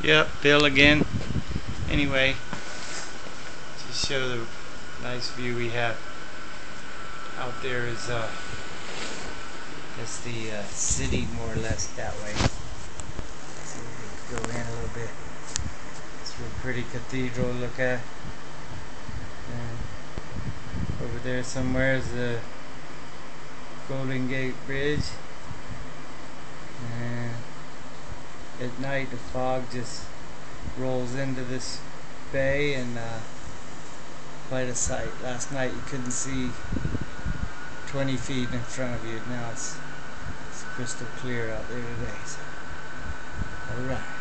Yep, Bill again. Anyway, to show the nice view we have out there is that's the city more or less that way. So we can go in a little bit. It's a real pretty cathedral to look at. And over there somewhere is the Golden Gate Bridge. And at night the fog just rolls into this bay, and quite a sight. Last night you couldn't see 20 feet in front of you. Now it's crystal clear out there today. So, all right.